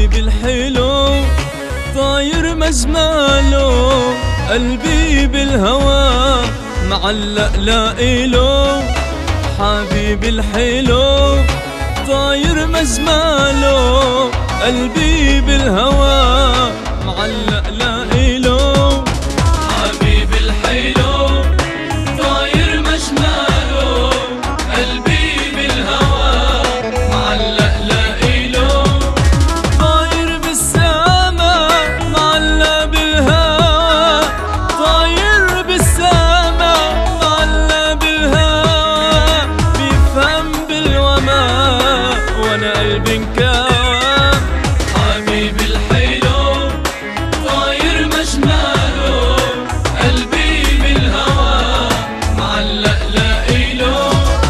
حبيبي الحلو طاير مجماله، قلبي بالهوى معلق لاقيله. حبيبي الحلو طاير مجماله، قلبي بالهوى معلق لاقيله. حبيبي الحلو طاير مجماله، قلبي بالهوى معلق لاقيله. طاير بالسما معلق بالهوى، طاير بالسما معلق بالهوى. بيفهم بالوما وانا قلبي انكوى. حبيبي الحلو طاير مجماله، قلبي بالهوى معلق لاقيله.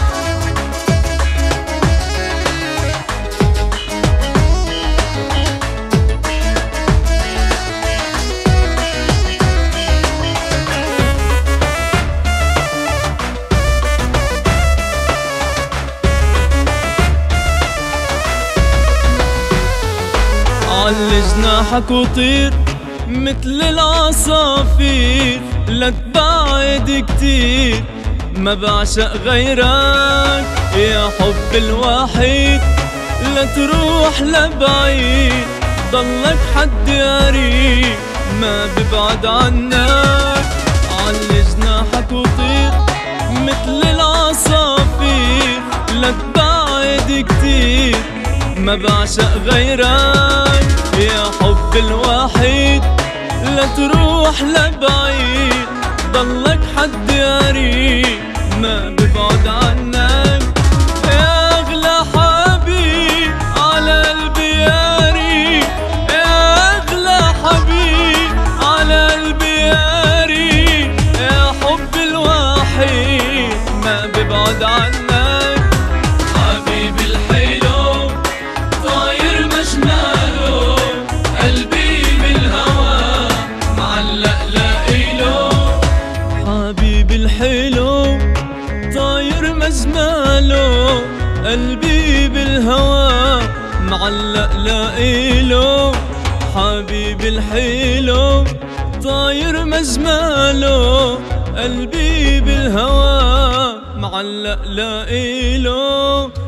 على جناحك وطير مثل العصافير، لا تبعد كتير ما بعشق غيرك. يا حب الوحيد لا تروح لبعيد، ضلك حد قريب ما ببعد عنك. على جناحك وطير مثل العصافير، لا تبعد كتير ما بعشق غيرك. يا حب الوحيد لا تروح لبعيد، ضلك حد قريب ما ببعد عنك. يا أغلى حبيب على قلبي يا ريت، يا أغلى حبيب على قلبي يا ريت. يا حب الوحيد ما ببعد عنك. حبيبي الحلو طاير مجماله، قلبي بالهوى معلق لاقيله. حبيبي الحلو طاير مجماله، قلبي بالهوى معلق لاقيله. حبيبي الحلو طاير مجماله، قلبي بالهوى معلق لاقيله.